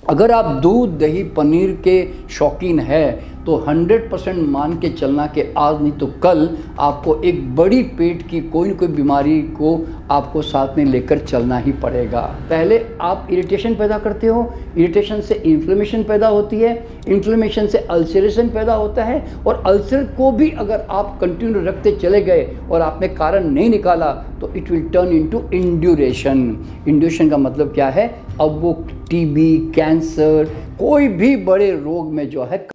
अगर आप दूध दही पनीर के शौकीन हैं तो 100% मान के चलना कि आज नहीं तो कल आपको एक बड़ी पेट की कोई न कोई बीमारी को आपको साथ में लेकर चलना ही पड़ेगा। पहले आप इरिटेशन पैदा करते हो, इरिटेशन से इन्फ्लेमेशन पैदा होती है, इन्फ्लेमेशन से अल्सरेशन पैदा होता है, और अल्सर को भी अगर आप कंटिन्यू रखते चले गए और आपने कारण नहीं निकाला तो it will turn into induration. Induration का मतलब क्या है? अब वो टीबी, कैंसर, कोई भी बड़े रोग में जो है।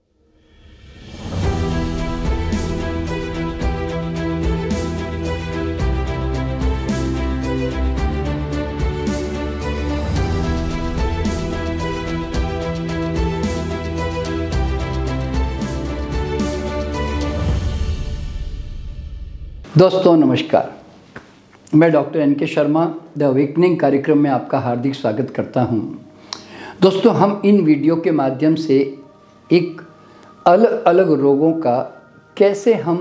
दोस्तों नमस्कार, मैं डॉक्टर एन के शर्मा द अवेकनिंग कार्यक्रम में आपका हार्दिक स्वागत करता हूं। दोस्तों, हम इन वीडियो के माध्यम से एक अलग अलग रोगों का कैसे हम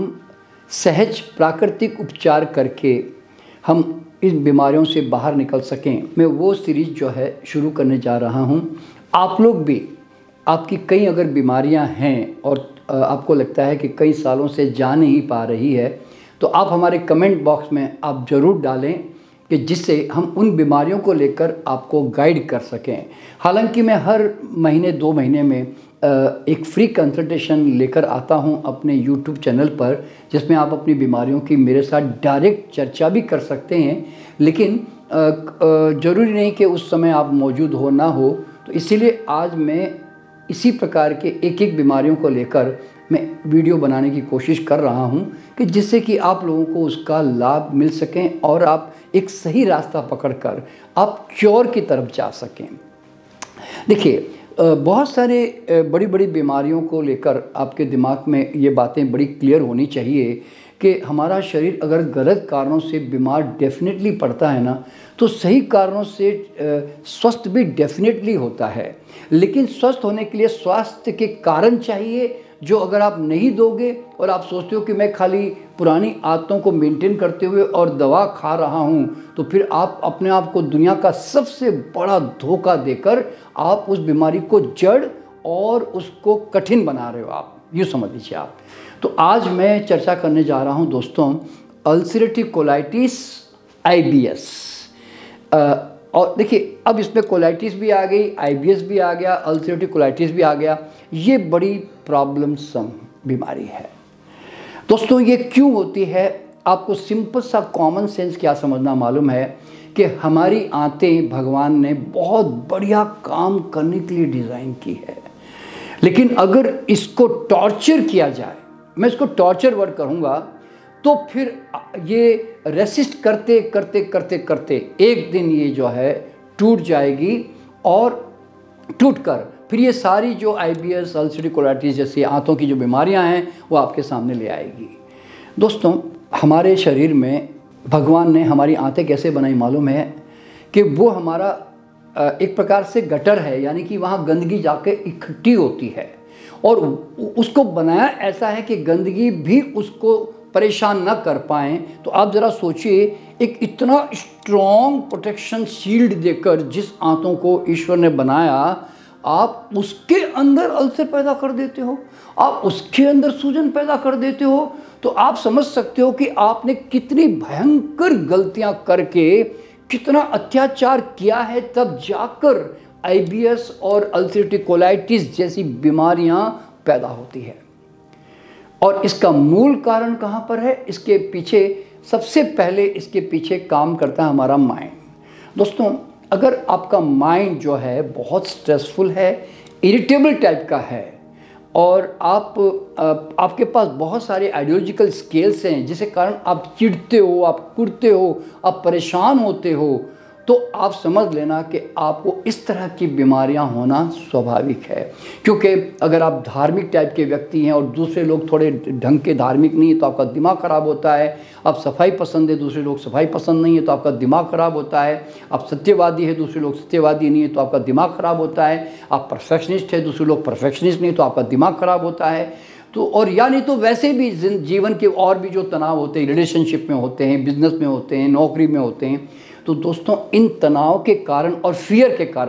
सहज प्राकृतिक उपचार करके हम इन बीमारियों से बाहर निकल सकें, मैं वो सीरीज़ जो है शुरू करने जा रहा हूं। आप लोग भी, आपकी कई अगर बीमारियां हैं और आपको लगता है कि कई सालों से जा नहीं पा रही है, तो आप हमारे कमेंट बॉक्स में आप ज़रूर डालें कि जिससे हम उन बीमारियों को लेकर आपको गाइड कर सकें। हालांकि मैं हर महीने 2 महीने में एक फ्री कंसल्टेशन लेकर आता हूं अपने यूट्यूब चैनल पर, जिसमें आप अपनी बीमारियों की मेरे साथ डायरेक्ट चर्चा भी कर सकते हैं, लेकिन ज़रूरी नहीं कि उस समय आप मौजूद हो ना हो। तो इसीलिए आज मैं इसी प्रकार के एक एक बीमारियों को लेकर मैं वीडियो बनाने की कोशिश कर रहा हूं कि जिससे कि आप लोगों को उसका लाभ मिल सकें और आप एक सही रास्ता पकड़कर आप क्योर की तरफ जा सकें। देखिए, बहुत सारे बड़ी बड़ी बीमारियों को लेकर आपके दिमाग में ये बातें बड़ी क्लियर होनी चाहिए कि हमारा शरीर अगर गलत कारणों से बीमार डेफिनेटली पड़ता है ना, तो सही कारणों से स्वस्थ भी डेफिनेटली होता है। लेकिन स्वस्थ होने के लिए स्वास्थ्य के कारण चाहिए, जो अगर आप नहीं दोगे और आप सोचते हो कि मैं खाली पुरानी आदतों को मेंटेन करते हुए और दवा खा रहा हूं, तो फिर आप अपने आप को दुनिया का सबसे बड़ा धोखा देकर आप उस बीमारी को जड़ और उसको कठिन बना रहे हो। आप यूँ समझ लीजिए आप। तो आज मैं चर्चा करने जा रहा हूं दोस्तों, अल्सरेटिव कोलाइटिस, IBS। और देखिए, अब इसमें कोलाइटिस भी आ गई, IBS भी आ गया, अल्सरेटिव कोलाइटिस भी आ गया। ये बड़ी प्रॉब्लमसम बीमारी है दोस्तों। ये क्यों होती है? आपको सिंपल सा कॉमन सेंस क्या समझना मालूम है कि हमारी आंतें भगवान ने बहुत बढ़िया काम करने के लिए डिज़ाइन की है, लेकिन अगर इसको टॉर्चर किया जाए, मैं इसको टॉर्चर वर्ड कहूँगा, तो फिर ये रेसिस्ट करते करते करते करते एक दिन ये जो है टूट जाएगी, और टूटकर फिर ये सारी जो IBS, अल्सरेटिव कोलाइटिस जैसी आंतों की जो बीमारियां हैं वो आपके सामने ले आएगी। दोस्तों, हमारे शरीर में भगवान ने हमारी आंतें कैसे बनाई मालूम है? कि वो हमारा एक प्रकार से गटर है, यानी कि वहाँ गंदगी जाके इकट्ठी होती है, और उसको बनाया ऐसा है कि गंदगी भी उसको परेशान न कर पाएँ। तो आप ज़रा सोचिए, एक इतना स्ट्रॉन्ग प्रोटेक्शन शील्ड देकर जिस आंतों को ईश्वर ने बनाया, आप उसके अंदर अल्सर पैदा कर देते हो, आप उसके अंदर सूजन पैदा कर देते हो। तो आप समझ सकते हो कि आपने कितनी भयंकर गलतियां करके कितना अत्याचार किया है, तब जाकर IBS और अल्सरेटिव कोलाइटिस जैसी बीमारियां पैदा होती है। और इसका मूल कारण कहाँ पर है? इसके पीछे सबसे पहले इसके पीछे काम करता है हमारा माइंड। दोस्तों, अगर आपका माइंड जो है बहुत स्ट्रेसफुल है, इरिटेबल टाइप का है, और आपके पास बहुत सारे आइडियोलॉजिकल स्केल्स हैं जिसके कारण आप चिढ़ते हो, आप कुड़ते हो, आप परेशान होते हो, तो आप समझ लेना कि आपको इस तरह की बीमारियां होना स्वाभाविक है। क्योंकि अगर आप धार्मिक टाइप के व्यक्ति हैं और दूसरे लोग थोड़े ढंग के धार्मिक नहीं है तो आपका दिमाग ख़राब होता है। आप सफाई पसंद है, दूसरे लोग सफाई पसंद नहीं है तो आपका दिमाग ख़राब होता है। आप सत्यवादी है, दूसरे लोग सत्यवादी नहीं है तो आपका दिमाग ख़राब होता है। आप परफेक्शनिस्ट है, दूसरे लोग परफेक्शनिस्ट नहीं तो आपका दिमाग ख़राब होता है। तो और या नहीं तो वैसे भी जीवन के और भी जो तनाव होते हैं, रिलेशनशिप में होते हैं, बिजनेस में होते हैं, नौकरी में होते हैं, तो दोस्तों इन तनाव के कारण और फियर के कारण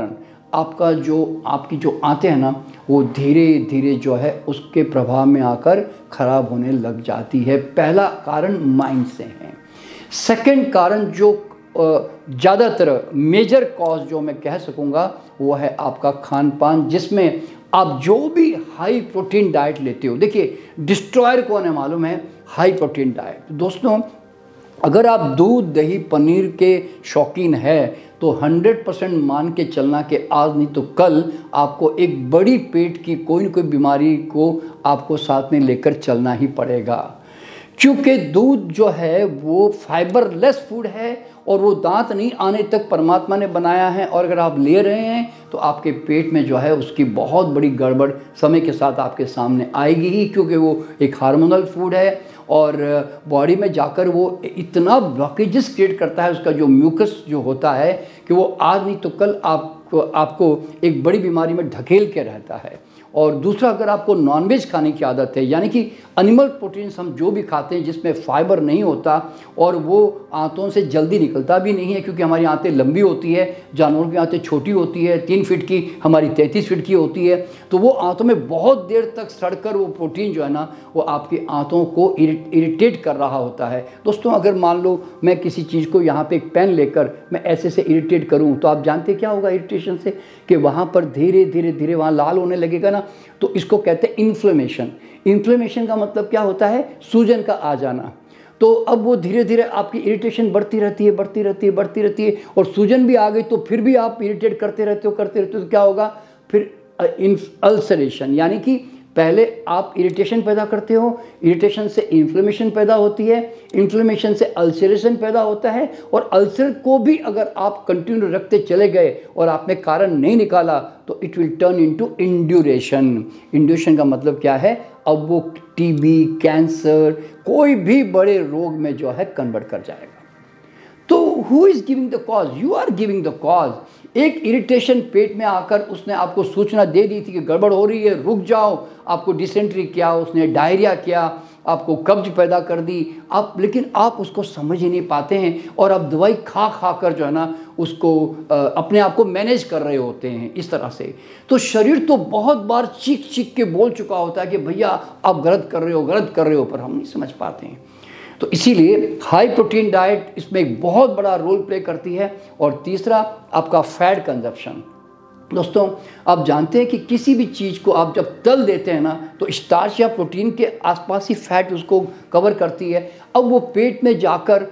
आपकी जो आंतें हैं ना, वो धीरे धीरे जो है उसके प्रभाव में आकर ख़राब होने लग जाती है। पहला कारण माइंड से है। सेकंड कारण जो ज़्यादातर मेजर कॉज जो मैं कह सकूँगा वो है आपका खान पान, जिसमें आप जो भी हाई प्रोटीन डाइट लेते हो। देखिए, डिस्ट्रॉयर कौन है मालूम है? High protein diet. दोस्तों, अगर आप दूध, दही, पनीर के शौकीन है तो 100% मान के चलना कि आज नहीं तो कल आपको एक बड़ी पेट की कोई न कोई बीमारी को आपको साथ में लेकर चलना ही पड़ेगा, क्योंकि दूध जो है वो फाइबरलेस फूड है और वो दांत नहीं आने तक परमात्मा ने बनाया है, और अगर आप ले रहे हैं तो आपके पेट में जो है उसकी बहुत बड़ी गड़बड़ समय के साथ आपके सामने आएगी ही, क्योंकि वो एक हार्मोनल फूड है और बॉडी में जाकर वो इतना ब्लॉकेजेस क्रिएट करता है, उसका जो म्यूकस जो होता है कि वो आज नहीं तो कल आपको एक बड़ी बीमारी में ढकेल के रहता है। और दूसरा, अगर आपको नॉनवेज खाने की आदत है, यानी कि एनिमल प्रोटीन्स हम जो भी खाते हैं जिसमें फाइबर नहीं होता और वो आंतों से जल्दी निकलता भी नहीं है, क्योंकि हमारी आंतें लंबी होती है, जानवरों की आंतें छोटी होती है, 3 फीट की, हमारी 33 फीट की होती है, तो वो आंतों में बहुत देर तक सड़कर वो प्रोटीन जो है ना वो आपकी आंतों को इरिटेट कर रहा होता है। दोस्तों, अगर मान लो मैं किसी चीज़ को यहाँ पे एक पेन लेकर मैं ऐसे से इरिटेट करूँ तो आप जानते क्या होगा इरिटेशन से? कि वहाँ पर धीरे धीरे धीरे वहाँ लाल होने लगेगा ना, तो इसको कहते हैं इन्फ्लेमेशन। इन्फ्लेमेशन का मतलब क्या होता है? सूजन का आ जाना। तो अब वो धीरे धीरे आपकी इरिटेशन बढ़ती रहती है और सूजन भी आ गई तो फिर भी आप इरिटेट करते रहते हो तो क्या होगा? फिर अल्सरेशन, यानी कि पहले आप इरिटेशन पैदा करते हो, इरिटेशन से इन्फ्लेमेशन पैदा होती है, इन्फ्लेमेशन से अल्सरेशन पैदा होता है, और अल्सर को भी अगर आप कंटिन्यू रखते चले गए और आपने कारण नहीं निकाला तो it will turn into induration. Induration का मतलब क्या है? अब वो टीबी, कैंसर, कोई भी बड़े रोग में जो है कन्वर्ट कर जाएगा। तो who is giving the cause? You are giving the cause. एक इरिटेशन पेट में आकर उसने आपको सूचना दे दी थी कि गड़बड़ हो रही है, रुक जाओ, आपको डिसेंट्री किया, उसने डायरिया किया, आपको कब्ज पैदा कर दी, लेकिन आप उसको समझ ही नहीं पाते हैं और आप दवाई खा खा कर जो है ना उसको अपने आप को मैनेज कर रहे होते हैं इस तरह से। तो शरीर तो बहुत बार चीख चीख के बोल चुका होता है कि भैया आप गलत कर रहे हो, पर हम नहीं समझ पाते हैं। तो इसीलिए हाई प्रोटीन डाइट इसमें एक बहुत बड़ा रोल प्ले करती है। और तीसरा, आपका फैट कंजप्शन। दोस्तों, आप जानते हैं कि किसी भी चीज़ को आप जब तल देते हैं ना तो स्टार्च या प्रोटीन के आसपास ही फैट उसको कवर करती है। अब वो पेट में जाकर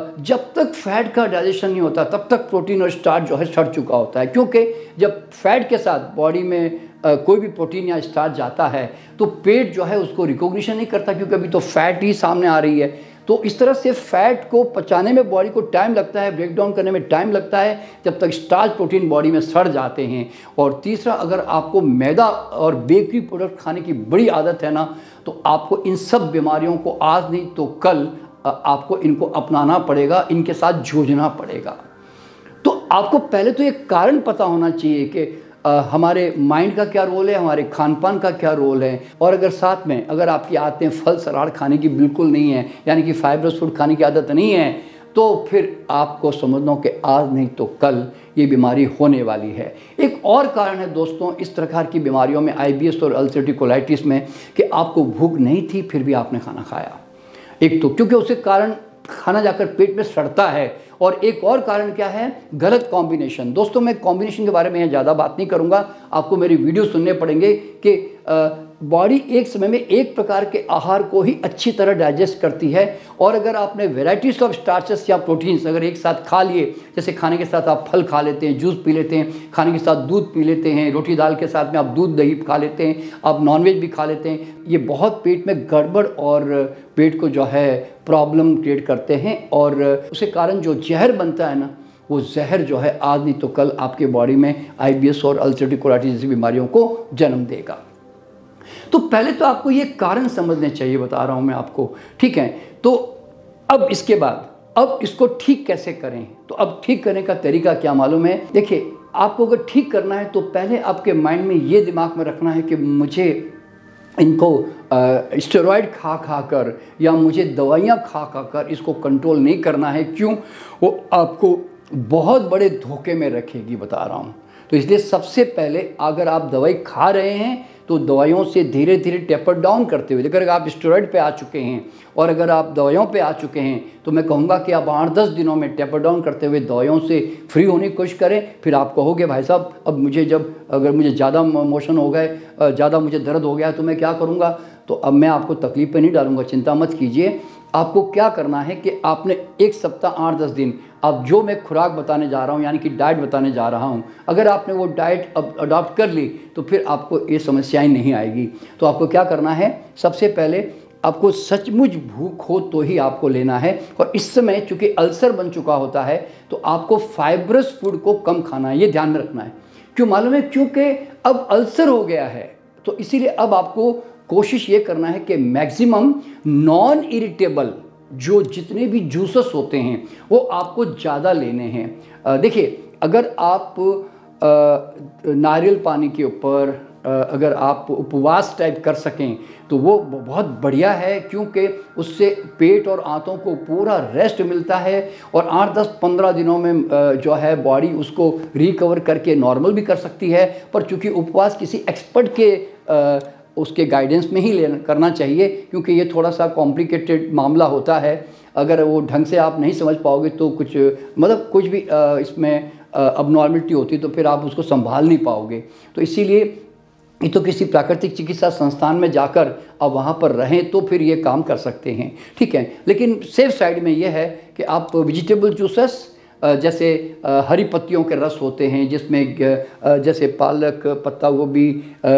जब तक फैट का डाइजेशन नहीं होता तब तक प्रोटीन और स्टार्च जो है सड़ चुका होता है, क्योंकि जब फैट के साथ बॉडी में कोई भी प्रोटीन या स्टार्च जाता है तो पेट जो है उसको रिकॉग्निशन नहीं करता, क्योंकि अभी तो फैट ही सामने आ रही है। तो इस तरह से फैट को पचाने में बॉडी को टाइम लगता है, ब्रेक डाउन करने में टाइम लगता है, जब तक स्टार्च प्रोटीन बॉडी में सड़ जाते हैं। और तीसरा, अगर आपको मैदा और बेकरी प्रोडक्ट खाने की बड़ी आदत है ना तो आपको इन सब बीमारियों को आज नहीं तो कल आपको इनको अपनाना पड़ेगा, इनके साथ जूझना पड़ेगा। तो आपको पहले तो एक कारण पता होना चाहिए कि हमारे माइंड का क्या रोल है, हमारे खान पान का क्या रोल है, और अगर साथ में अगर आपकी आदतें फल सलाद खाने की बिल्कुल नहीं है, यानी कि फाइबरस फूड खाने की आदत नहीं है, तो फिर आपको समझना कि आज नहीं तो कल ये बीमारी होने वाली है। एक और कारण है दोस्तों इस प्रकार की बीमारियों में, IBS और अल्सरेटिव कोलाइटिस में, कि आपको भूख नहीं थी फिर भी आपने खाना खाया। एक तो क्योंकि उसके कारण खाना जाकर पेट में सड़ता है, और एक और कारण क्या है? गलत कॉम्बिनेशन। दोस्तों, मैं कॉम्बिनेशन के बारे में यहाँ ज़्यादा बात नहीं करूँगा, आपको मेरी वीडियो सुनने पड़ेंगे कि बॉडी एक समय में एक प्रकार के आहार को ही अच्छी तरह डाइजेस्ट करती है, और अगर आपने वेराइटीज ऑफ स्टार्चेस या प्रोटीन्स अगर एक साथ खा लिए, जैसे खाने के साथ आप फल खा लेते हैं, जूस पी लेते हैं, खाने के साथ दूध पी लेते हैं, रोटी दाल के साथ में आप दूध दही खा लेते हैं, आप नॉनवेज भी खा लेते हैं, ये बहुत पेट में गड़बड़ और पेट को जो है प्रॉब्लम क्रिएट करते हैं, और उसके कारण जो जहर बनता है ना वो जहर जो है आज नहीं तो कल आपके बॉडी में IBS और अल्सरेटिव कोलाइटिस जैसी बीमारियों को जन्म देगा। तो पहले तो आपको ये कारण समझने चाहिए, बता रहा हूँ मैं आपको, ठीक है। तो अब इसके बाद अब इसको ठीक कैसे करें? तो अब ठीक करने का तरीका क्या मालूम है? देखिए, आपको अगर ठीक करना है तो पहले आपके माइंड में ये दिमाग में रखना है कि मुझे इनको स्टेरॉइड खा खा कर या मुझे दवाइयाँ खा खा कर इसको कंट्रोल नहीं करना है। क्यों? वो आपको बहुत बड़े धोखे में रखेगी, बता रहा हूँ। तो इसलिए सबसे पहले अगर आप दवाई खा रहे हैं तो दवाइयों से धीरे धीरे टेपर डाउन करते हुए, अगर आप स्टेरॉइड पे आ चुके हैं और अगर आप दवाइयों पे आ चुके हैं तो मैं कहूँगा कि आप 8-10 दिनों में टेपर डाउन करते हुए दवाइयों से फ्री होने की कोशिश करें। फिर आप कहोगे भाई साहब अब मुझे अगर मुझे ज़्यादा मोशन हो गए, ज़्यादा मुझे दर्द हो गया तो मैं क्या करूँगा? तो अब मैं आपको तकलीफ़ पे नहीं डालूँगा, चिंता मत कीजिए। आपको क्या करना है कि आपने 1 सप्ताह 8-10 दिन अब जो मैं खुराक बताने जा रहा हूँ यानी कि डाइट बताने जा रहा हूँ, अगर आपने वो डाइट अब अडॉप्ट कर ली तो फिर आपको ये समस्याएं नहीं आएगी। तो आपको क्या करना है, सबसे पहले आपको सचमुच भूख हो तो ही आपको लेना है। और इस समय चूँकि अल्सर बन चुका होता है तो आपको फाइब्रस फूड को कम खाना है, ये ध्यान में रखना है। क्यों मालूम है? क्योंकि अब अल्सर हो गया है तो इसीलिए अब आपको कोशिश ये करना है कि मैक्सिमम नॉन इरिटेबल जो जितने भी जूसेस होते हैं वो आपको ज़्यादा लेने हैं। देखिए, अगर आप नारियल पानी के ऊपर अगर आप उपवास टाइप कर सकें तो वो बहुत बढ़िया है, क्योंकि उससे पेट और आंतों को पूरा रेस्ट मिलता है और 8-10-15 दिनों में जो है बॉडी उसको रिकवर करके नॉर्मल भी कर सकती है। पर चूँकि उपवास किसी एक्सपर्ट के उसके गाइडेंस में ही करना चाहिए, क्योंकि ये थोड़ा सा कॉम्प्लिकेटेड मामला होता है। अगर वो ढंग से आप नहीं समझ पाओगे तो कुछ मतलब कुछ भी इसमें अबनॉर्मलिटी होती है तो फिर आप उसको संभाल नहीं पाओगे। तो इसीलिए ये तो किसी प्राकृतिक चिकित्सा संस्थान में जाकर आप वहाँ पर रहें तो फिर ये काम कर सकते हैं, ठीक है। लेकिन सेफ साइड में ये है कि आप वेजिटेबल जूसेस जैसे हरी पत्तियों के रस होते हैं जिसमें जैसे पालक, पत्ता गोभी,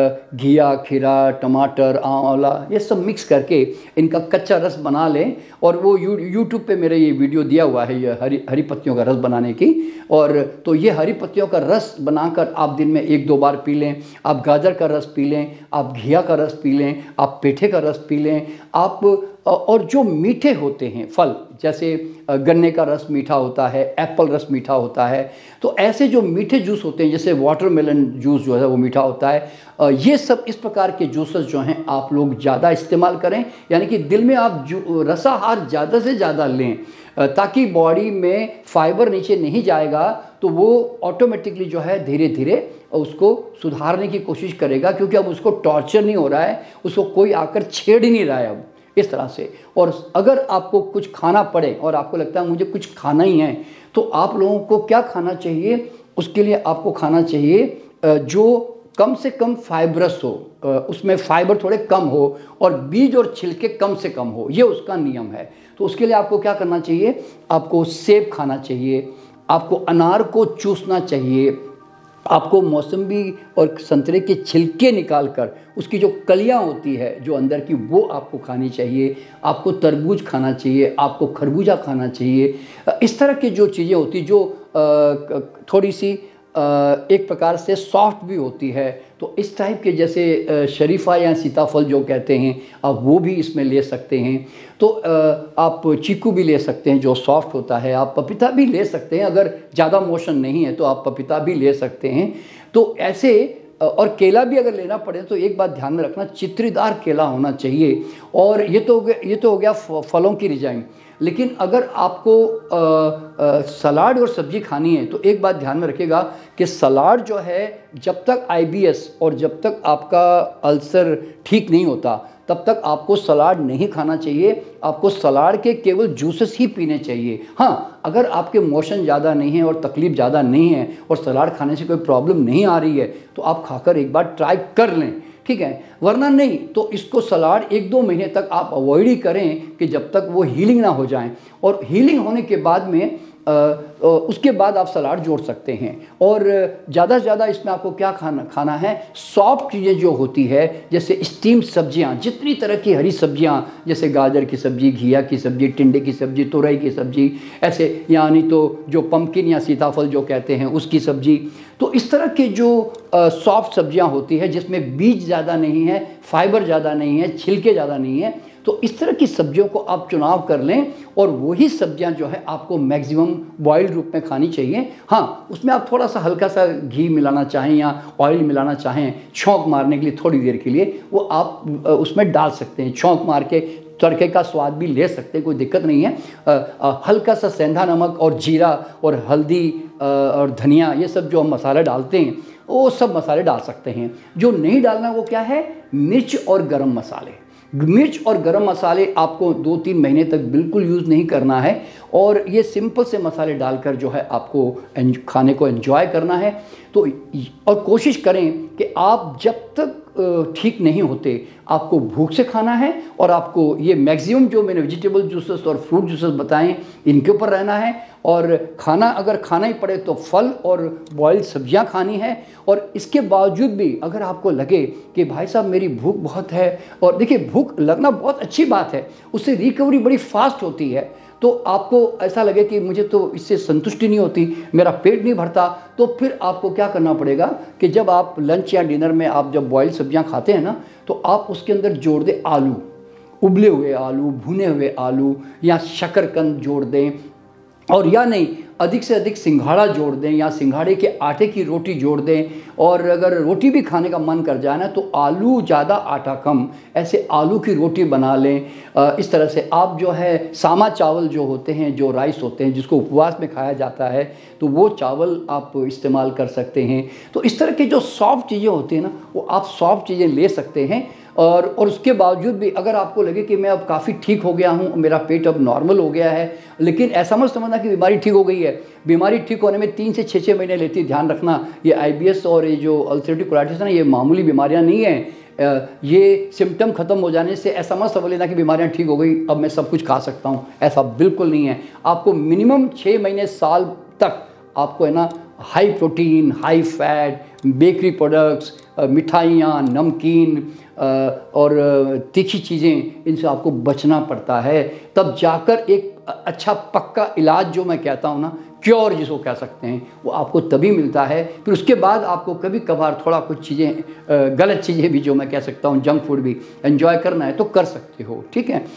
घिया, खीरा, टमाटर, आंवला, ये सब मिक्स करके इनका कच्चा रस बना लें। और वो यूट्यूब पे मेरे ये वीडियो दिया हुआ है ये हरी पत्तियों का रस बनाने की। और तो ये हरी पत्तियों का रस बनाकर आप दिन में 1-2 बार पी लें। आप गाजर का रस पी लें, आप घिया का रस पी लें, आप पेठे का रस पी लें। आप और जो मीठे होते हैं फल, जैसे गन्ने का रस मीठा होता है, एप्पल रस मीठा होता है, तो ऐसे जो मीठे जूस होते हैं जैसे वाटरमेलन जूस जो है वो मीठा होता है। ये सब इस प्रकार के जूसेस जो हैं आप लोग ज़्यादा इस्तेमाल करें, यानी कि दिन में आप रसाहार ज़्यादा से ज़्यादा लें, ताकि बॉडी में फाइबर नीचे नहीं जाएगा तो वो ऑटोमेटिकली जो है धीरे धीरे उसको सुधारने की कोशिश करेगा, क्योंकि अब उसको टॉर्चर नहीं हो रहा है, उसको कोई आकर छेड़ ही नहीं रहा है अब इस तरह से। और अगर आपको कुछ खाना पड़े और आपको लगता है मुझे कुछ खाना ही है, तो आप लोगों को क्या खाना चाहिए? उसके लिए आपको खाना चाहिए जो कम से कम फाइब्रस हो, उसमें फाइबर थोड़े कम हो और बीज और छिलके कम से कम हो, ये उसका नियम है। तो उसके लिए आपको क्या करना चाहिए? आपको सेब खाना चाहिए, आपको अनार को चूसना चाहिए, आपको मौसम्बी और संतरे के छिलके निकालकर उसकी जो कलियां होती है जो अंदर की वो आपको खानी चाहिए, आपको तरबूज खाना चाहिए, आपको खरबूजा खाना चाहिए। इस तरह की जो चीज़ें होती जो थोड़ी सी एक प्रकार से सॉफ्ट भी होती है, तो इस टाइप के जैसे शरीफा या सीताफल जो कहते हैं आप वो भी इसमें ले सकते हैं। तो आप चीकू भी ले सकते हैं जो सॉफ्ट होता है, आप पपीता भी ले सकते हैं, अगर ज़्यादा मोशन नहीं है तो आप पपीता भी ले सकते हैं। तो ऐसे और केला भी अगर लेना पड़े तो एक बात ध्यान में रखना, चित्रीदार केला होना चाहिए। और ये तो हो गया फलों की रिजाइन। लेकिन अगर आपको सलाद और सब्जी खानी है तो एक बात ध्यान में रखिएगा कि सलाद जो है जब तक IBS और जब तक आपका अल्सर ठीक नहीं होता तब तक आपको सलाद नहीं खाना चाहिए। आपको सलाद के केवल जूसेस ही पीने चाहिए। हाँ, अगर आपके मोशन ज़्यादा नहीं है और तकलीफ़ ज़्यादा नहीं है और सलाद खाने से कोई प्रॉब्लम नहीं आ रही है तो आप खाकर एक बार ट्राई कर लें, ठीक है। वरना नहीं तो इसको सलाद 1-2 महीने तक आप अवॉइड ही करें कि जब तक वो हीलिंग ना हो जाए। और हीलिंग होने के बाद में उसके बाद आप सलाद जोड़ सकते हैं। और ज़्यादा से ज़्यादा इसमें आपको क्या खाना है? सॉफ्ट चीज़ें जो होती है जैसे स्टीम सब्जियां, जितनी तरह की हरी सब्जियां जैसे गाजर की सब्जी, घिया की सब्जी, टिंडे की सब्जी, तुरई की सब्जी, ऐसे यानी तो जो पम्पकिन या सीताफल जो कहते हैं उसकी सब्जी। तो इस तरह के जो सॉफ्ट सब्जियां होती है जिसमें बीज ज़्यादा नहीं है, फाइबर ज़्यादा नहीं है, छिलके ज़्यादा नहीं है, तो इस तरह की सब्जियों को आप चुनाव कर लें। और वही सब्जियां जो है आपको मैक्सिमम बॉइल्ड रूप में खानी चाहिए। हाँ, उसमें आप थोड़ा सा हल्का सा घी मिलाना चाहें या ऑयल मिलाना चाहें छौंक मारने के लिए थोड़ी देर के लिए, वो आप उसमें डाल सकते हैं। छौंक मार के तड़के का स्वाद भी ले सकते हैं, कोई दिक्कत नहीं है। हल्का सा सेंधा नमक और जीरा और हल्दी और धनिया, ये सब जो हम मसाले डालते हैं वो सब मसाले डाल सकते हैं। जो नहीं डालना वो क्या है, मिर्च और गरम मसाले। मिर्च और गरम मसाले आपको 2-3 महीने तक बिल्कुल यूज़ नहीं करना है, और ये सिंपल से मसाले डालकर जो है आपको खाने को एंजॉय करना है। तो और कोशिश करें कि आप जब तक ठीक नहीं होते आपको भूख से खाना है, और आपको ये मैक्सिमम जो मैंने वेजिटेबल जूसेस और फ्रूट जूसेस बताएं इनके ऊपर रहना है। और खाना अगर खाना ही पड़े तो फल और बॉइल्ड सब्जियां खानी है। और इसके बावजूद भी अगर आपको लगे कि भाई साहब मेरी भूख बहुत है, और देखिए भूख लगना बहुत अच्छी बात है, उससे रिकवरी बड़ी फास्ट होती है। तो आपको ऐसा लगे कि मुझे तो इससे संतुष्टि नहीं होती, मेरा पेट नहीं भरता, तो फिर आपको क्या करना पड़ेगा कि जब आप लंच या डिनर में आप जब बॉइल्ड सब्जियां खाते हैं ना, तो आप उसके अंदर जोड़ दें आलू, उबले हुए आलू, भुने हुए आलू, या शकरकंद जोड़ दें, और या नहीं अधिक से अधिक सिंघाड़ा जोड़ दें, या सिंघाड़े के आटे की रोटी जोड़ दें। और अगर रोटी भी खाने का मन कर जाए ना तो आलू ज़्यादा आटा कम, ऐसे आलू की रोटी बना लें। इस तरह से आप जो है सामा चावल जो होते हैं, जो राइस होते हैं जिसको उपवास में खाया जाता है, तो वो चावल आप इस्तेमाल कर सकते हैं। तो इस तरह की जो सॉफ्ट चीज़ें होती हैं ना, वो आप सॉफ्ट चीज़ें ले सकते हैं। और उसके बावजूद भी अगर आपको लगे कि मैं अब काफ़ी ठीक हो गया हूँ, मेरा पेट अब नॉर्मल हो गया है, लेकिन ऐसा मत समझना कि बीमारी ठीक हो गई है। बीमारी ठीक होने में 3 से 6 महीने लेती है। ध्यान रखना, ये IBS और ये जो अल्सरेटिव कोलाइटिस है ना, ये मामूली बीमारियाँ नहीं हैं। ये सिम्टम ख़त्म हो जाने से ऐसा मत समझ लेना कि बीमारियाँ ठीक हो गई, अब मैं सब कुछ खा सकता हूँ, ऐसा बिल्कुल नहीं है। आपको मिनिमम 6 महीने साल तक आपको है ना high protein, high fat, bakery products, मिठाइयाँ, नमकीन और तीखी चीज़ें, इनसे आपको बचना पड़ता है। तब जाकर एक अच्छा पक्का इलाज जो मैं कहता हूँ ना, क्योर जिसको कह सकते हैं, वो आपको तभी मिलता है। फिर उसके बाद आपको कभी कभार थोड़ा कुछ चीज़ें, गलत चीज़ें भी जो मैं कह सकता हूँ, जंक फूड भी एंजॉय करना है तो कर सकते हो, ठीक है।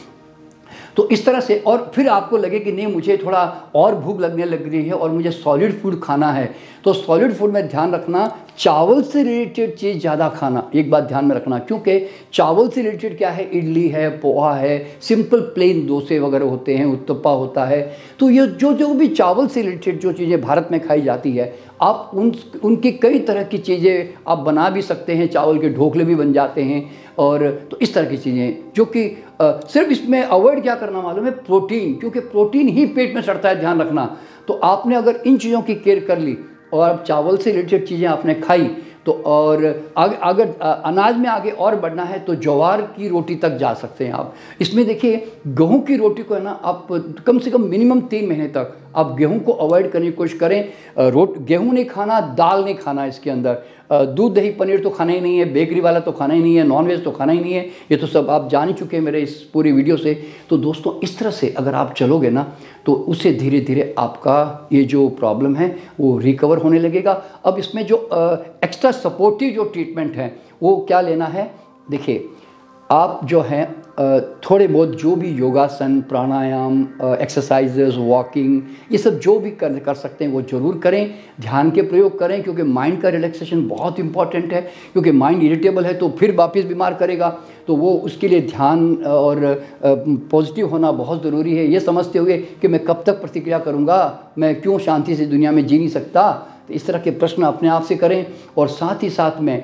तो इस तरह से, और फिर आपको लगे कि नहीं मुझे थोड़ा और भूख लगने लग रही है और मुझे सॉलिड फूड खाना है, तो सॉलिड फूड में ध्यान रखना चावल से रिलेटेड चीज़ ज़्यादा खाना। एक बात ध्यान में रखना, क्योंकि चावल से रिलेटेड क्या है, इडली है, पोहा है, सिंपल प्लेन डोसे वगैरह होते हैं, उत्तपा होता है। तो ये जो भी चावल से रिलेटेड जो चीज़ें भारत में खाई जाती है, आप उनकी कई तरह की चीज़ें आप बना भी सकते हैं। चावल के ढोकले भी बन जाते हैं। और तो इस तरह की चीज़ें जो कि सिर्फ इसमें अवॉइड क्या करना मालूम है, प्रोटीन, क्योंकि प्रोटीन ही पेट में चढ़ता है, ध्यान रखना। तो आपने अगर इन चीज़ों की केयर कर ली और चावल से रिलेटेड चीज़ें आपने खाई, तो और अगर अनाज में आगे और बढ़ना है तो ज्वार की रोटी तक जा सकते हैं आप। इसमें देखिए गेहूं की रोटी को है ना, आप कम से कम मिनिमम 3 महीने तक आप गेहूं को अवॉइड करने की कोशिश करें। गेहूं नहीं खाना, दाल नहीं खाना, इसके अंदर दूध दही पनीर तो खाना ही नहीं है, बेकरी वाला तो खाना ही नहीं है, नॉनवेज तो खाना ही नहीं है। ये तो सब आप जान ही चुके हैं मेरे इस पूरी वीडियो से। तो दोस्तों इस तरह से अगर आप चलोगे ना, तो उससे धीरे धीरे आपका ये जो प्रॉब्लम है वो रिकवर होने लगेगा। अब इसमें जो एक्स्ट्रा सपोर्टिव जो ट्रीटमेंट है वो क्या लेना है, देखिए आप जो हैं थोड़े बहुत जो भी योगासन, प्राणायाम, एक्सरसाइजेस, वॉकिंग, ये सब जो भी कर सकते हैं वो ज़रूर करें। ध्यान के प्रयोग करें, क्योंकि माइंड का रिलैक्सेशन बहुत इंपॉर्टेंट है। क्योंकि माइंड इरिटेबल है तो फिर वापस बीमार करेगा, तो वो उसके लिए ध्यान और पॉजिटिव होना बहुत ज़रूरी है। ये समझते हुए कि मैं कब तक प्रतिक्रिया करूँगा, मैं क्यों शांति से दुनिया में जी नहीं सकता, तो इस तरह के प्रश्न अपने आप से करें। और साथ ही साथ में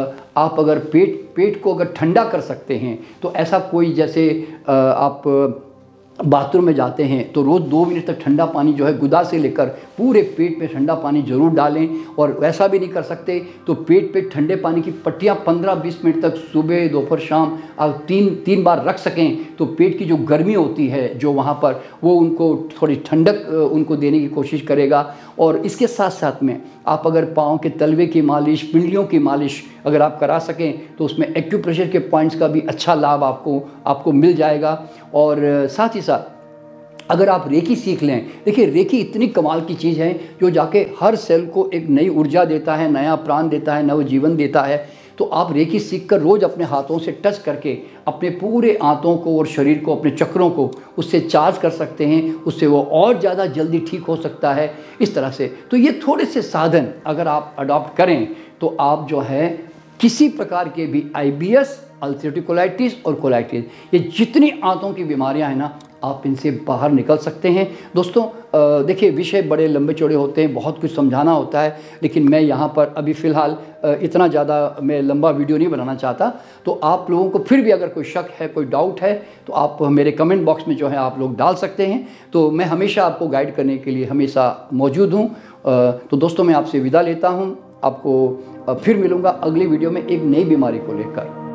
आप अगर पेट को अगर ठंडा कर सकते हैं, तो ऐसा कोई जैसे आप बाथरूम में जाते हैं तो रोज़ 2 मिनट तक ठंडा पानी जो है गुदा से लेकर पूरे पेट में ठंडा पानी ज़रूर डालें। और वैसा भी नहीं कर सकते तो पेट पे ठंडे पानी की पट्टियाँ 15-20 मिनट तक सुबह, दोपहर, शाम आप 3 बार रख सकें, तो पेट की जो गर्मी होती है जो वहाँ पर, वो उनको थोड़ी ठंडक उनको देने की कोशिश करेगा। और इसके साथ साथ में आप अगर पाँव के तलवे की मालिश, पिंडलियों की मालिश अगर आप करा सकें, तो उसमें एक्यूप्रेशर के पॉइंट्स का भी अच्छा लाभ आपको मिल जाएगा। और साथ ही साथ अगर आप रेकी सीख लें, देखिए रेकी इतनी कमाल की चीज़ है जो जाके हर सेल को एक नई ऊर्जा देता है, नया प्राण देता है, नव जीवन देता है। तो आप रेकी सीखकर रोज़ अपने हाथों से टच करके अपने पूरे आंतों को और शरीर को, अपने चक्रों को उससे चार्ज कर सकते हैं, उससे वो और ज़्यादा जल्दी ठीक हो सकता है इस तरह से। तो ये थोड़े से साधन अगर आप अडॉप्ट करें तो आप जो है किसी प्रकार के भी IBS, अल्सरेटिव कोलाइटिस और कोलाइटिस, ये जितनी आंतों की बीमारियां हैं ना, आप इनसे बाहर निकल सकते हैं। दोस्तों देखिए, विषय बड़े लंबे चौड़े होते हैं, बहुत कुछ समझाना होता है, लेकिन मैं यहाँ पर अभी फ़िलहाल इतना ज़्यादा मैं लंबा वीडियो नहीं बनाना चाहता। तो आप लोगों को फिर भी अगर कोई शक है, कोई डाउट है, तो आप मेरे कमेंट बॉक्स में जो है आप लोग डाल सकते हैं। तो मैं हमेशा आपको गाइड करने के लिए हमेशा मौजूद हूँ। तो दोस्तों मैं आपसे विदा लेता हूँ, आपको फिर मिलूँगा अगली वीडियो में एक नई बीमारी को लेकर।